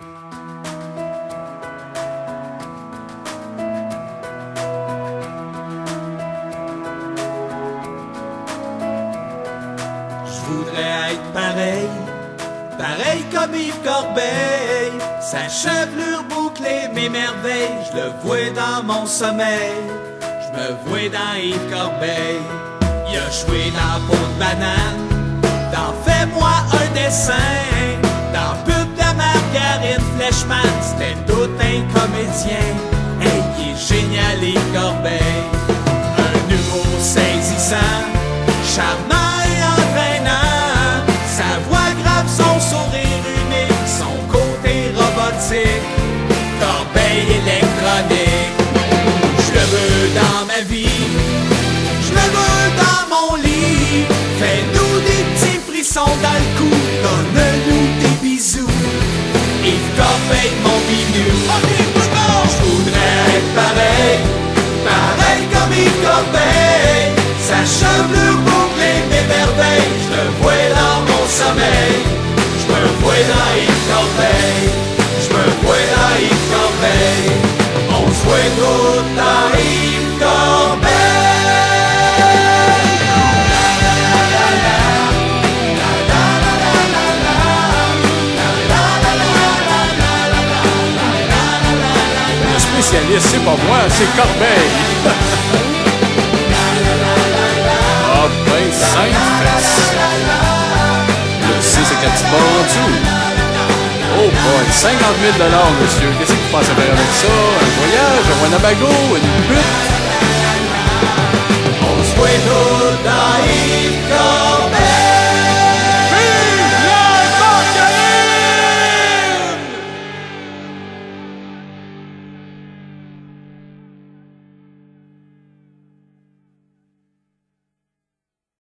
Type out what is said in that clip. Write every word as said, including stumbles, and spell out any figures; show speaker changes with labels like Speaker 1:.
Speaker 1: Je voudrais être pareil, pareil comme Yves Corbeil. Sa chevelure bouclée m'émerveille, je le vois dans mon sommeil. Je me vois dans Yves Corbeil. Il a joué dans Peau de banane, dans Fais-moi un dessin, dans Pub de Margarine Fleshman, c'était tout un comédien. Hey, il est génial Yves Corbeil. Un humour saisissant, charmant et entraînant, sa voix grave, son sourire unique, son côté robotique, Corbeil électronique. Je le veux dans ma vie, je le veux dans mon lit. Fais-nous des petits frissons dans le cou, donne-nous des bisous. Yves Corbeil, mon binou. Je voudrais être pareil, pareil comme Yves Corbeil. Sa chevelure bouclée m'émerveille, je le vois dans mon sommeil. Je me vois dans Yves Corbeil, je me vois dans Yves Corbeil. On se voit tout dans Yves Corbeil.
Speaker 2: Le spécialiste, c'est pas moi, c'est Corbeil. Ah ben, cinq fesses. Le six avec la petite barre en dessous. Oh boy, cinquante mille dollars, monsieur. Qu'est-ce que vous pensez faire avec ça? Un voyage, un Wanabago, une pute?
Speaker 1: On se voit tout dans Yves